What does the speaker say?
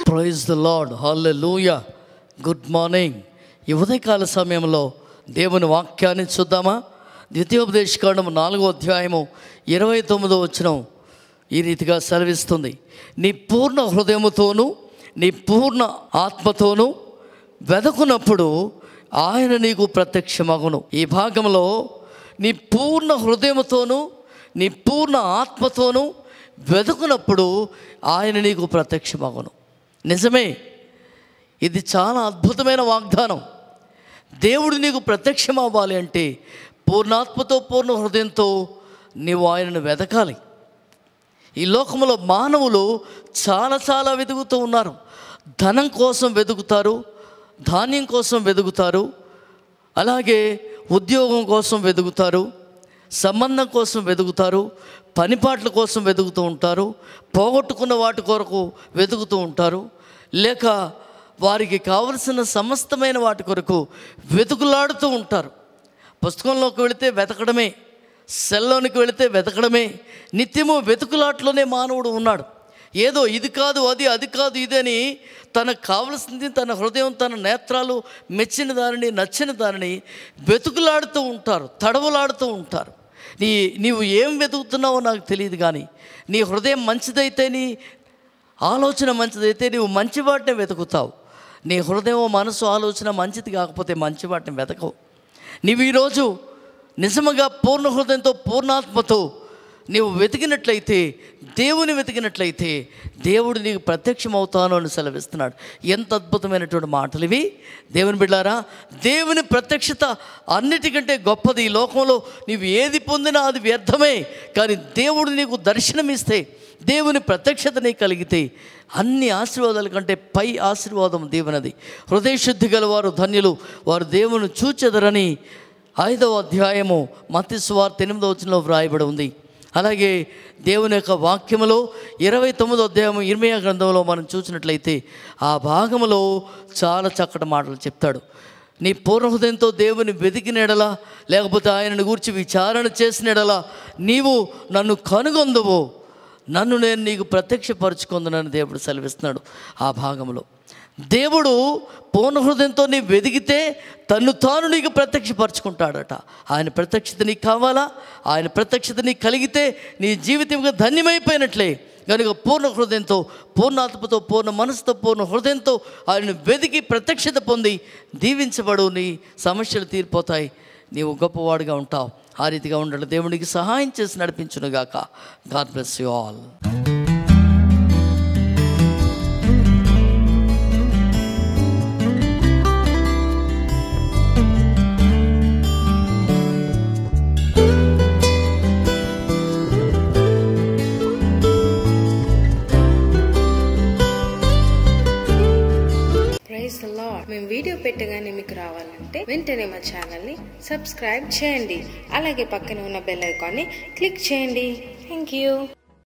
Praise the lord, hallelujah. Good morning. ఈ ఉదయకాల సమయంలో దేవుని వాక్యాన్ని చూద్దామా? ద్వితీయోపదేశకాండం 4వ అధ్యాయము 29వ వచనం ఈ రీతిగా సెలవిస్తుంది. నీ పూర్ణ హృదయముతోనూ నీ పూర్ణ ఆత్మతోనూ వెదకునప్పుడు ఆయన నీకు ప్రత్యక్షమగును. ఈ భాగంలో నీ పూర్ణ హృదయముతోనూ నీ పూర్ణ ఆత్మతోనూ వెదకునప్పుడు ఆయన నీకు ప్రత్యక్షమగును. నిజమే, ఇది చాలా అద్భుతమైన వాగ్దానం. దేవుడు నీకు ప్రత్యక్షం అవ్వాలి అంటే పూర్ణాత్మతో పూర్ణ హృదయంతో నీవు ఆయనను వెదకాలి. ఈ లోకంలో మానవులు చాలా వెతుకుతూ ఉన్నారు. ధనం కోసం వెతుకుతారు, ధాన్యం కోసం వెతుకుతారు, అలాగే ఉద్యోగం కోసం వెతుకుతారు, సంబంధం కోసం వెతుకుతారు, పనిపాట్ల కోసం వెతుకుతూ ఉంటారు, పోగొట్టుకున్న వాటి కొరకు వెతుకుతూ ఉంటారు, లేక వారికి కావలసిన సమస్తమైన వాటి కొరకు వెతుకులాడుతూ ఉంటారు. పుస్తకంలోకి వెళితే వెతకడమే, సెల్లోనికి వెళితే వెతకడమే, నిత్యము వెతుకులాట్లోనే మానవుడు ఉన్నాడు. ఏదో ఇది కాదు అది, అది కాదు ఇదని తనకు కావలసింది తన హృదయం, తన నేత్రాలు మెచ్చిన దానిని, నచ్చిన దానిని వెతుకులాడుతూ ఉంటారు, తడవలాడుతూ ఉంటారు. నీవు ఏం వెతుకుతున్నావో నాకు తెలియదు, కానీ నీ హృదయం మంచిదైతే, నీ ఆలోచన మంచిదైతే నీవు మంచి వాటిని వెతుకుతావు. నీ హృదయం, మనసు, ఆలోచన మంచిది కాకపోతే మంచి వాటిని వెతకవు. నీవు ఈరోజు నిజముగా పూర్ణ హృదయంతో పూర్ణాత్మతో నీవు వెతికినట్లయితే, దేవుని వెతికినట్లయితే దేవుడు నీకు ప్రత్యక్షం అవుతాను అని సెలవిస్తున్నాడు. ఎంత అద్భుతమైనటువంటి మాటలు ఇవి దేవుని బిడ్డారా. దేవుని ప్రత్యక్షత అన్నిటికంటే గొప్పది. ఈ లోకంలో నీవు ఏది పొందినా అది వ్యర్థమే, కానీ దేవుడు నీకు దర్శనమిస్తే, దేవుని ప్రత్యక్షత నీకు కలిగితే అన్ని ఆశీర్వాదాల కంటే పై ఆశీర్వాదం దేవునది. హృదయశుద్ధి గల వారు ధన్యులు, వారు దేవుని చూచెదరని 5వ అధ్యాయము మత్తయి సువార్త 8వ వచనంలో వ్రాయబడి ఉంది. అలాగే దేవుని యొక్క వాక్యములో 29వ అధ్యాయము ఇర్మీయా గ్రంథంలో మనం చూసినట్లయితే ఆ భాగంలో చాలా చక్కటి మాటలు చెప్తాడు. నీ పూర్ణ హృదయంతో దేవుని వెతికినెడలా, లేకపోతే ఆయనను గూర్చి విచారణ చేసినెడలా నీవు నన్ను కనుగొందువు, నన్ను నేను నీకు ప్రత్యక్షపరచుకుందునని దేవుడు సెలవిస్తున్నాడు. ఆ భాగంలో దేవుడు పూర్ణ హృదయంతో నీ వెతికితే తన్ను తాను నీకు ప్రత్యక్షపరచుకుంటాడట. ఆయన ప్రత్యక్షత నీకు కావాలా? ఆయన ప్రత్యక్షత నీకు కలిగితే నీ జీవితంగా ధన్యమైపోయినట్లే. కనుక పూర్ణ హృదయంతో, పూర్ణాత్మతో, పూర్ణ మనసుతో, పూర్ణ హృదయంతో ఆయన వెతికి ప్రత్యక్షత పొంది దీవించబడు. నీ సమస్యలు తీరిపోతాయి, నీవు గొప్పవాడుగా ఉంటావు. ఆ రీతిగా ఉండాలి. దేవునికి సహాయం చేసి నడిపించునుగాక. God bless you all. మేము వీడియో పెట్టగానే మీకు రావాలంటే వెంటనే మా ఛానల్ని సబ్స్క్రైబ్ చేయండి. అలాగే పక్కన ఉన్న బెల్ ఐకాన్ని క్లిక్ చేయండి. Thank you.